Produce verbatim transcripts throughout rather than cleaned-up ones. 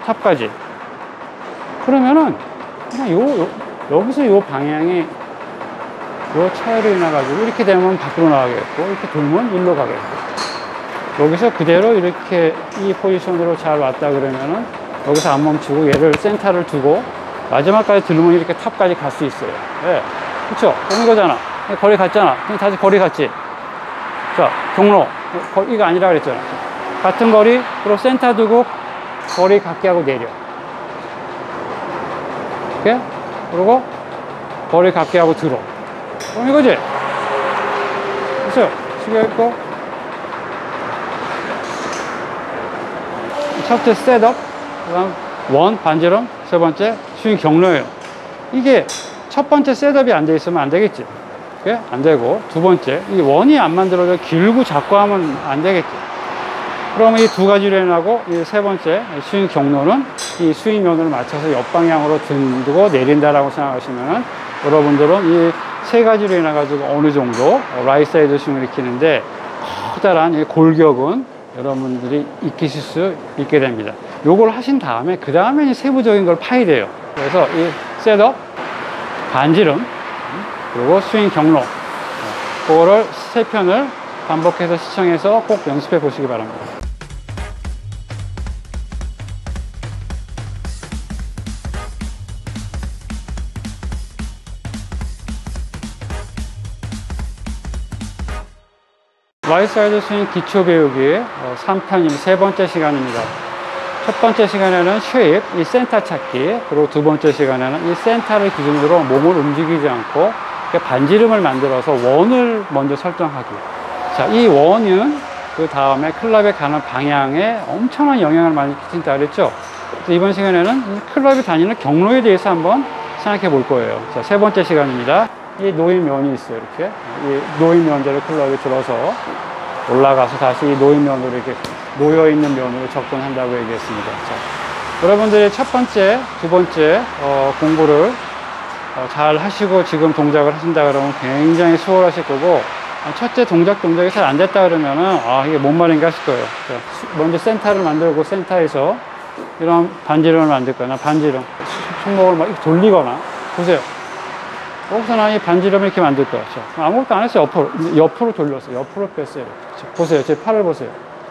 탑까지. 그러면은 그냥 요, 요 여기서 요 방향이 요 차이로 인해 가지고 이렇게 되면 밖으로 나가겠고, 이렇게 돌면 일로 가겠고, 여기서 그대로 이렇게 이 포지션으로 잘 왔다 그러면은 여기서 안 멈추고 얘를 센터를 두고 마지막까지 들으면 이렇게 탑까지 갈 수 있어요. 예. 그쵸? 그런 거잖아. 거리 갔잖아. 다시 거리 갔지. 자, 경로. 이거 아니라 그랬잖아. 같은 거리, 그리고 센터 두고 거리 갖게 하고 내려. 오케이? 그리고 거리 갖게 하고 들어. 그럼 이거지? 됐어요. 시계 있고. 첫 번째 셋업, 그 다음 원, 반지름, 세 번째 스윙 경로예요. 이게 첫 번째 셋업이 안 돼 있으면 안 되겠지. 그게 안 되고, 두 번째, 이 원이 안 만들어져 길고 작고 하면 안 되겠지. 그러면 이 두 가지로 해나고, 이 세 번째 스윙 경로는 이 스윙 면을 맞춰서 옆방향으로 든두고 내린다라고 생각하시면은, 여러분들은 이 세 가지로 인해 가지고 어느 정도 라이트 사이드 스윙을 익히는데 커다란 이 골격은 여러분들이 익히실 수 있게 됩니다. 요걸 하신 다음에 그 다음에 이 세부적인 걸 파야 돼요. 그래서 이 셋업, 반지름, 그리고 스윙 경로, 그거를 세 편을 반복해서 시청해서 꼭 연습해 보시기 바랍니다. 라이트 사이드 스윙 기초 배우기 삼 편임 세 번째 시간입니다. 첫 번째 시간에는 쉐입, 이 센터 찾기, 그리고 두 번째 시간에는 이 센터를 기준으로 몸을 움직이지 않고 반지름을 만들어서 원을 먼저 설정하기. 자, 이 원은 그 다음에 클럽에 가는 방향에 엄청난 영향을 많이 끼친다 그랬죠. 이번 시간에는 클럽이 다니는 경로에 대해서 한번 생각해 볼 거예요. 자, 세 번째 시간입니다. 이 놓인 면이 있어요. 이렇게 이 놓인 면대로 클럽이 들어서 올라가서 다시 이 놓인 면으로 이렇게 놓여 있는 면으로 접근한다고 얘기했습니다. 자, 여러분들이 첫 번째, 두 번째 어, 공부를 어, 잘 하시고 지금 동작을 하신다 그러면 굉장히 수월하실 거고, 첫째 동작 동작이 잘 안 됐다 그러면은 아 이게 뭔 말인가 하실 거예요. 자, 먼저 센터를 만들고 센터에서 이런 반지름을 만들거나 반지름 손목을 막 이렇게 돌리거나, 보세요. 여기서 나 이 반지름을 이렇게 만들 거야. 자, 아무것도 안 했어요. 옆으로 옆으로 돌렸어요. 옆으로 뺐어요. 자, 보세요. 제 팔을 보세요.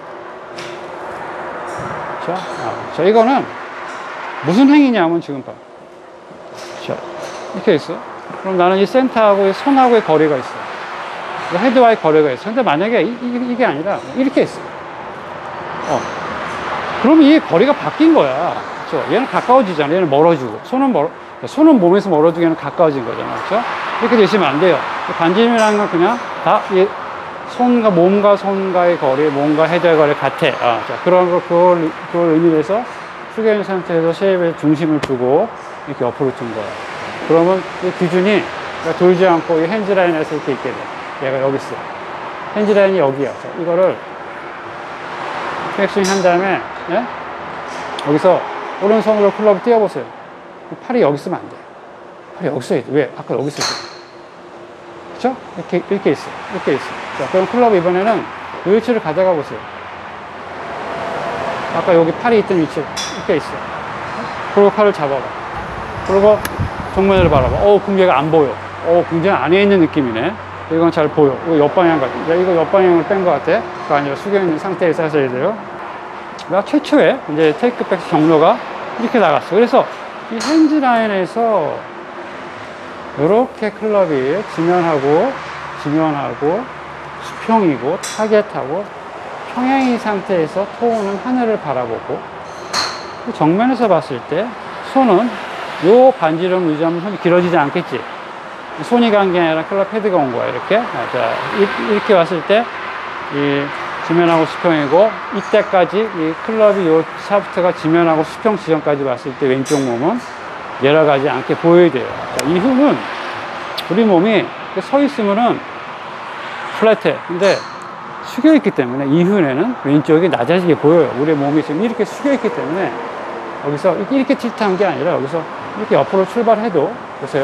자, 아, 자, 이거는 무슨 행위냐면 지금 봐. 자, 이렇게 있어. 그럼 나는 이 센터하고 이 손하고의 거리가 있어. 이 헤드와의 거리가 있어. 근데 만약에 이, 이, 이게 아니라 이렇게 있어. 어. 그럼 이 거리가 바뀐 거야. 그렇죠? 얘는 가까워지잖아. 얘는 멀어지고. 손은 멀어, 손은 몸에서 멀어지고 얘는 가까워진 거잖아. 그렇죠? 이렇게 되시면 안 돼요. 반지름이라는 건 그냥 다 이 손과 몸과 손과의 거리, 몸과 헤드의 거리 같아. 아, 자, 그런 거, 그걸, 그걸 의미해서 숙여 있는 상태에서 쉐입에 중심을 두고 이렇게 옆으로 둔 거야. 그러면 이 기준이 돌지 않고 이 핸즈 라인에서 이렇게 있게 돼. 얘가 여기 있어. 핸즈 라인이 여기야. 자, 이거를 백스윙 한 다음에, 예? 여기서 오른손으로 클럽을 띄워보세요. 팔이 여기 있으면 안 돼. 팔이 여기 있어야 돼. 왜? 아까 여기 있었어. 그쵸? 이렇게, 이렇게 있어. 이렇게 있어. 자, 그럼 클럽 이번에는 이 위치를 가져가 보세요. 아까 여기 팔이 있던 위치, 이렇게 있어. 그리고 팔을 잡아봐. 그리고 정면으로 바라봐. 어, 궁계가 안 보여. 어, 굉장히 안에 있는 느낌이네. 이건 잘 보여. 이거 옆방향 같아. 이거 옆방향을 뺀 것 같아. 그거 아니라 숙여있는 상태에서 하셔야 돼요. 나 최초에 이제 테이크백 경로가 이렇게 나갔어. 그래서 이 핸즈 라인에서 이렇게 클럽이 지면하고, 지면하고, 수평이고, 타겟하고, 평행인 상태에서 토우는 하늘을 바라보고, 정면에서 봤을 때 손은 요 반지름 유지하면 손이 길어지지 않겠지. 손이 간 게 아니라 클럽 헤드가 온 거야. 이렇게. 자, 이렇게 왔을 때 이 지면하고 수평이고, 이때까지 이 클럽이 요 샤프트가 지면하고 수평 지점까지 왔을 때 왼쪽 몸은 내려가지 않게 보여야 돼요. 자, 이후는 우리 몸이 서 있으면은 플랫해. 근데 숙여 있기 때문에 이후에는 왼쪽이 낮아지게 보여요. 우리 몸이 지금 이렇게 숙여 있기 때문에 여기서 이렇게 tilt한 게 아니라 여기서 이렇게 옆으로 출발해도, 보세요.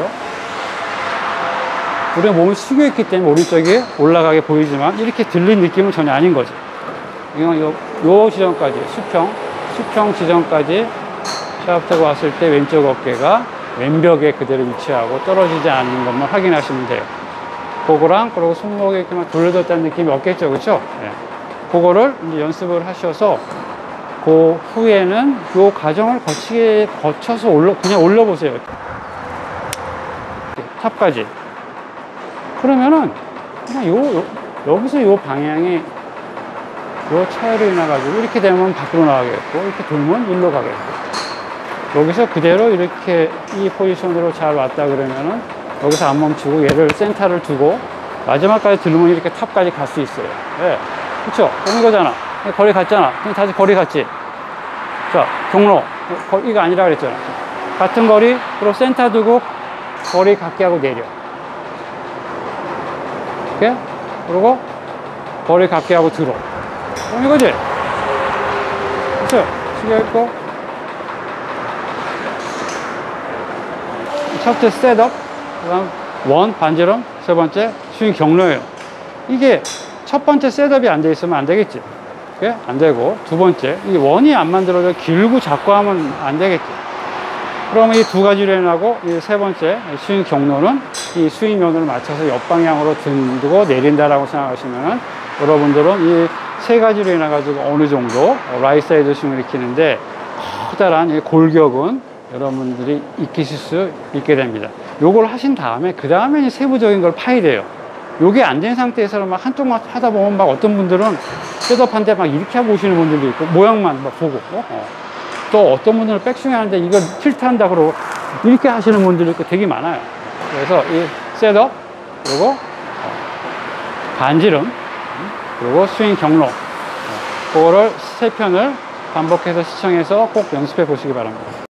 우리 몸이 숙여 있기 때문에 오른쪽이 올라가게 보이지만 이렇게 들린 느낌은 전혀 아닌 거죠. 이건 요, 요 지점까지, 수평, 수평 지점까지 셋업되고 왔을 때 왼쪽 어깨가 왼벽에 그대로 위치하고 떨어지지 않는 것만 확인하시면 돼요. 그거랑 그리고 손목에 이렇게 막 돌려뒀다는 느낌이 없겠죠, 그렇죠? 예. 그거를 이제 연습을 하셔서 그 후에는 요 과정을 거치게 거쳐서 올려 그냥 올려보세요. 탑까지. 그러면은 그냥 요, 요 여기서 요 방향이 요 차이로 인해 가지고 이렇게 되면 밖으로 나가겠고 이렇게 돌면 일로 가겠고 여기서 그대로 이렇게 이 포지션으로 잘 왔다 그러면은 여기서 안 멈추고 얘를 센터를 두고 마지막까지 들으면 이렇게 탑까지 갈 수 있어요. 예. 그쵸? 그런 거잖아. 거리 갔잖아. 다시 거리 갔지. 자, 경로. 거리가 아니라 그랬잖아. 같은 거리, 그리고 센터 두고 거리 갖게 하고 내려. 오케이? 그리고 거리 갖게 하고 들어. 그럼 이거지? 그쵸? 시계했고. 첫 번째 셋업, 그 다음 원, 반지름, 세 번째 스윙 경로예요. 이게 첫 번째 셋업이 안 돼 있으면 안 되겠지. 그게 안 되고, 두 번째, 이 원이 안 만들어져 길고 작고 하면 안 되겠지. 그러면 이 두 가지로 해나고, 이 세 번째 스윙 경로는 이 스윙 면을 맞춰서 옆방향으로 든두고 내린다라고 생각하시면은 여러분들은 이 세 가지로 인해 가지고 어느 정도 라이트 사이드 스윙을 익히는데 커다란 이 골격은 여러분들이 익히실 수 있게 됩니다. 요걸 하신 다음에 그 다음에 세부적인 걸 파야 돼요. 요게 안 된 상태에서는 막 한쪽만 하다 보면 막 어떤 분들은 셋업한데 막 이렇게 하고 오시는 분들도 있고 모양만 막 보고 어? 어. 또 어떤 분들은 백스윙 하는데 이걸 틸트한다 그러고 이렇게 하시는 분들이 있고 되게 많아요. 그래서 이 셋업 그리고 반지름 그리고 스윙 경로 그거를 세 편을 반복해서 시청해서 꼭 연습해 보시기 바랍니다.